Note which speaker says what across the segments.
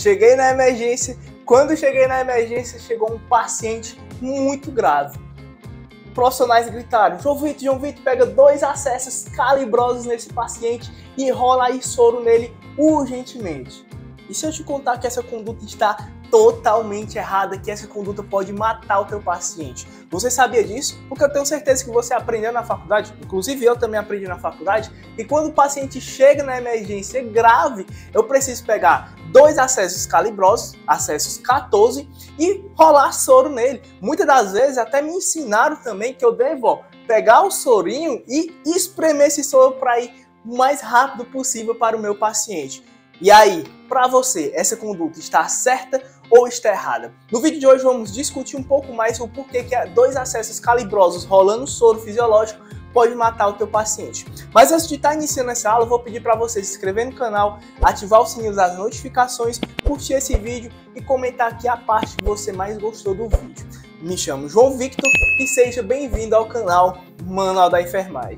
Speaker 1: cheguei na emergência. Quando cheguei na emergência, chegou um paciente muito grave. Profissionais gritaram: João Vitor, pega 2 acessos calibrosos nesse paciente e rola aí soro nele urgentemente. E se eu te contar que essa conduta está totalmente errada, que essa conduta pode matar o teu paciente? Você sabia disso? Porque eu tenho certeza que você aprendeu na faculdade, inclusive eu também aprendi na faculdade, e quando o paciente chega na emergência grave, eu preciso pegar 2 acessos calibrosos, acessos 14, e rolar soro nele. Muitas das vezes até me ensinaram também que eu devo pegar o sorinho e espremer esse soro para ir o mais rápido possível para o meu paciente. E aí, para você, essa conduta está certa ou está errada? No vídeo de hoje vamos discutir um pouco mais sobre o porquê que 2 acessos calibrosos rolando soro fisiológico pode matar o teu paciente. Mas antes de estar iniciando essa aula, eu vou pedir para você se inscrever no canal, ativar o sininho das notificações, curtir esse vídeo e comentar aqui a parte que você mais gostou do vídeo. Me chamo João Victor e seja bem-vindo ao canal Manual da Enfermagem.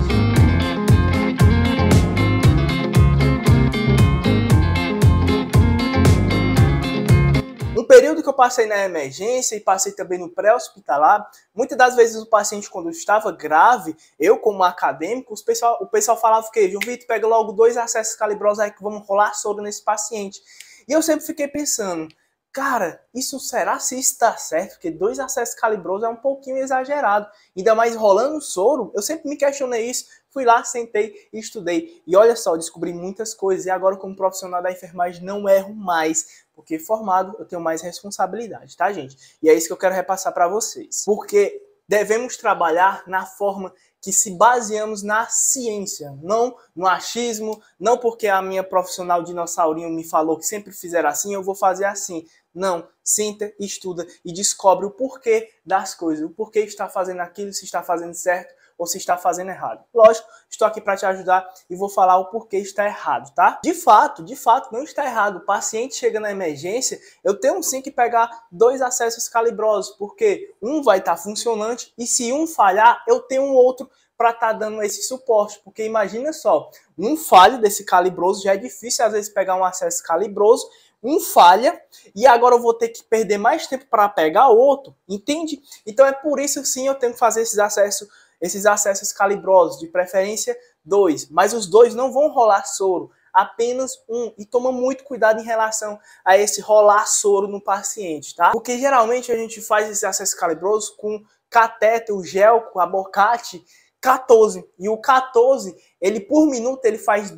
Speaker 1: No período que eu passei na emergência e passei também no pré-hospitalar, muitas das vezes o paciente, quando estava grave, eu como acadêmico, o pessoal falava que João Vitor, pega logo 2 acessos calibrosos aí que vamos rolar soro nesse paciente. E eu sempre fiquei pensando, cara, isso será se está certo? Porque 2 acessos calibrosos é um pouquinho exagerado. Ainda mais rolando soro, eu sempre me questionei isso. Fui lá, sentei e estudei. E olha só, descobri muitas coisas. E agora, como profissional da enfermagem, não erro mais. Porque formado, eu tenho mais responsabilidade, tá, gente? E é isso que eu quero repassar para vocês. Porque devemos trabalhar na forma que se baseamos na ciência, não no achismo, não porque a minha profissional dinossaurinho me falou que sempre fizer assim, eu vou fazer assim. Não, senta, estuda e descobre o porquê das coisas, o porquê está fazendo aquilo, se está fazendo certo ou se está fazendo errado. Lógico, estou aqui para te ajudar e vou falar o porquê está errado, tá? De fato, não está errado. O paciente chega na emergência, eu tenho sim que pegar 2 acessos calibrosos, porque um vai estar funcionante e se um falhar, eu tenho um outro para estar dando esse suporte. Porque imagina só, um falho desse calibroso, já é difícil às vezes pegar um acesso calibroso, um falha, e agora eu vou ter que perder mais tempo para pegar outro, entende? Então é por isso sim eu tenho que fazer esses acessos calibrosos, de preferência 2, mas os 2 não vão rolar soro, apenas um, e toma muito cuidado em relação a esse rolar soro no paciente, tá? Porque geralmente a gente faz esse acesso calibroso com catéter, o gel, com abocate 14, e o 14, ele por minuto ele faz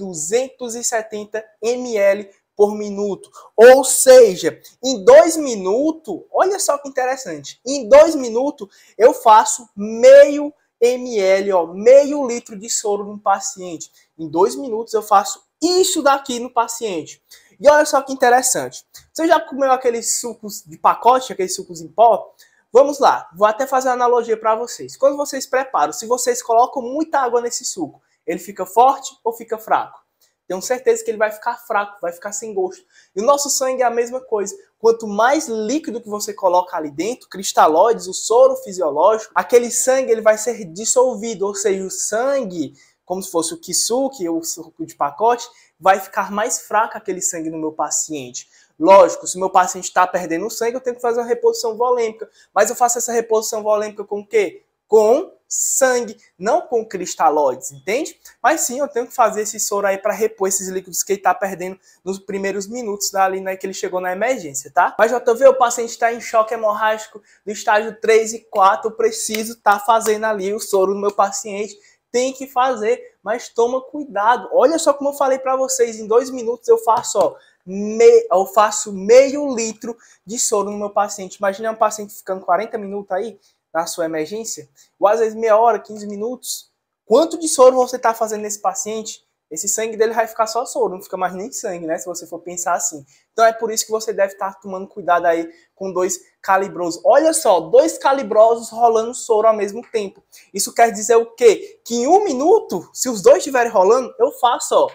Speaker 1: 270 ml por minuto, ou seja, em 2 minutos, olha só que interessante, em 2 minutos eu faço meio ml, ó, meio litro de soro no paciente. Em 2 minutos eu faço isso daqui no paciente. E olha só que interessante. Você já comeu aqueles sucos de pacote, aqueles sucos em pó? Vamos lá, vou até fazer uma analogia para vocês. Quando vocês preparam, se vocês colocam muita água nesse suco, ele fica forte ou fica fraco? Tenho certeza que ele vai ficar fraco, vai ficar sem gosto. E o nosso sangue é a mesma coisa. Quanto mais líquido que você coloca ali dentro, cristalóides, o soro fisiológico, aquele sangue ele vai ser dissolvido, ou seja, o sangue, como se fosse o kisuke, ou o suco de pacote, vai ficar mais fraco aquele sangue no meu paciente. Lógico, se o meu paciente está perdendo sangue, eu tenho que fazer uma reposição volêmica. Mas eu faço essa reposição volêmica com o quê? Com sangue, não com cristalóides, entende? Mas sim, eu tenho que fazer esse soro aí para repor esses líquidos que ele está perdendo nos primeiros minutos dali, né, que ele chegou na emergência, tá? Mas já o paciente está em choque hemorrágico do estágio 3 e 4, eu preciso estar fazendo ali o soro no meu paciente, tem que fazer, mas toma cuidado. Olha só como eu falei para vocês, em 2 minutos eu faço, ó, eu faço meio litro de soro no meu paciente. Imagina um paciente ficando 40 minutos aí, na sua emergência, ou às vezes meia hora, 15 minutos. Quanto de soro você está fazendo nesse paciente? Esse sangue dele vai ficar só soro, não fica mais nem sangue, né? Se você for pensar assim. Então é por isso que você deve estar tomando cuidado aí com 2 calibrosos. Olha só, 2 calibrosos rolando soro ao mesmo tempo. Isso quer dizer o quê? Que em 1 minuto, se os 2 estiverem rolando, eu faço, ó,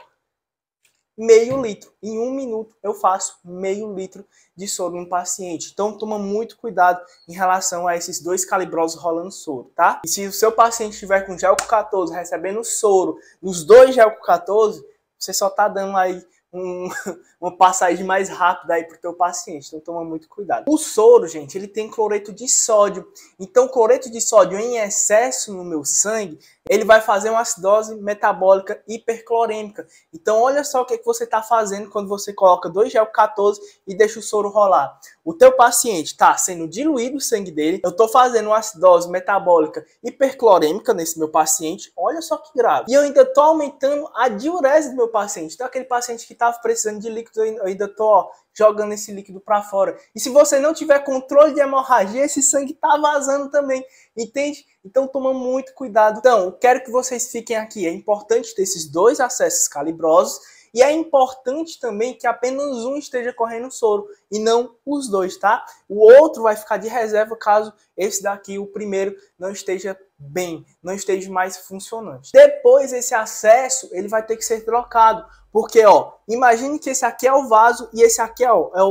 Speaker 1: meio litro. Em 1 minuto eu faço meio litro de soro no paciente. Então toma muito cuidado em relação a esses 2 calibrosos rolando soro, tá? E se o seu paciente estiver com gel com 14 recebendo soro, os 2 gel com 14, você só tá dando aí uma passagem mais rápida aí pro teu paciente, então toma muito cuidado. O soro, gente, ele tem cloreto de sódio, então cloreto de sódio em excesso no meu sangue, ele vai fazer uma acidose metabólica hiperclorêmica. Então olha só o que você está fazendo quando você coloca 2-GeL-14 e deixa o soro rolar. O teu paciente está sendo diluído o sangue dele, eu estou fazendo uma acidose metabólica hiperclorêmica nesse meu paciente, olha só que grave. E eu ainda estou aumentando a diurese do meu paciente, então aquele paciente que estava precisando de líquido, eu ainda estou jogando esse líquido para fora. E se você não tiver controle de hemorragia, esse sangue tá vazando também, entende? Então toma muito cuidado. Então, eu quero que vocês fiquem aqui. É importante ter esses 2 acessos calibrosos e é importante também que apenas um esteja correndo soro e não os 2, tá? O outro vai ficar de reserva caso esse daqui, o primeiro, não esteja bem, não esteja mais funcionante. Depois, esse acesso, ele vai ter que ser trocado. Porque, ó, imagine que esse aqui é o vaso e esse aqui é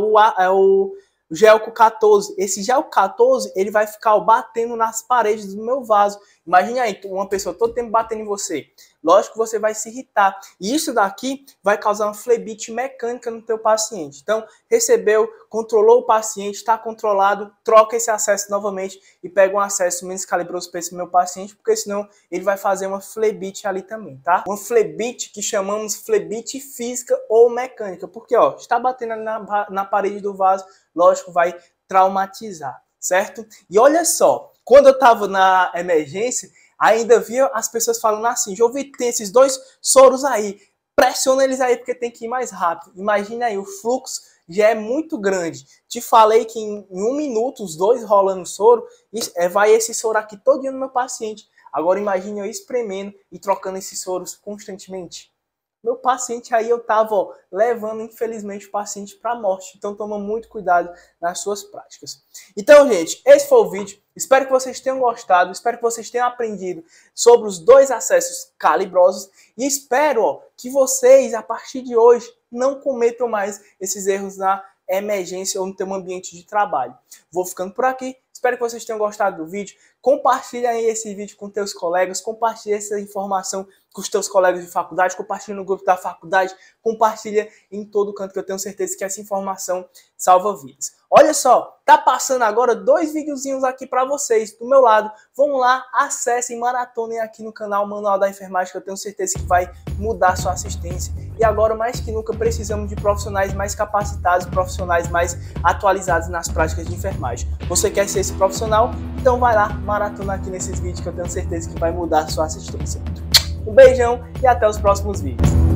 Speaker 1: o Gelco 14. Esse Gelco 14, ele vai ficar batendo nas paredes do meu vaso. Imagine aí, uma pessoa todo tempo batendo em você. Lógico que você vai se irritar. E isso daqui vai causar uma flebite mecânica no teu paciente. Então, recebeu, controlou o paciente, está controlado, troca esse acesso novamente e pega um acesso menos calibroso para esse meu paciente, porque senão ele vai fazer uma flebite ali também, tá? Uma flebite que chamamos flebite física ou mecânica. Porque, ó, está batendo ali na parede do vaso, lógico, vai traumatizar, certo? E olha só, quando eu estava na emergência, ainda via as pessoas falando assim, João Vitor, tem esses 2 soros aí, pressiona eles aí porque tem que ir mais rápido. Imagina aí, o fluxo já é muito grande. Te falei que em 1 minuto, os 2 rolando soro, vai esse soro aqui todo no meu paciente. Agora imagine eu espremendo e trocando esses soros constantemente. Meu paciente aí eu tava, ó, levando, infelizmente, o paciente para a morte. Então toma muito cuidado nas suas práticas. Então, gente, esse foi o vídeo. Espero que vocês tenham gostado. Espero que vocês tenham aprendido sobre os 2 acessos calibrosos. E espero, ó, que vocês, a partir de hoje, não cometam mais esses erros na emergência ou no teu ambiente de trabalho. Vou ficando por aqui. Espero que vocês tenham gostado do vídeo. Compartilha aí esse vídeo com teus colegas. Compartilha essa informação com os teus colegas de faculdade. Compartilha no grupo da faculdade. Compartilha em todo canto, que eu tenho certeza que essa informação salva vidas. Olha só, tá passando agora 2 videozinhos aqui para vocês do meu lado. Vão lá, acessem, maratonem aqui no canal Manual da Enfermagem, que eu tenho certeza que vai mudar a sua assistência. E agora, mais que nunca, precisamos de profissionais mais capacitados, profissionais mais atualizados nas práticas de enfermagem. Você quer ser esse profissional? Então vai lá, maratona aqui nesses vídeos, que eu tenho certeza que vai mudar a sua assistência. Um beijão e até os próximos vídeos.